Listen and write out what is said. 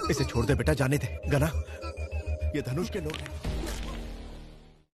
इसे छोड़ दे बेटा, जाने दे। गना, ये धनुष के लोग हैं।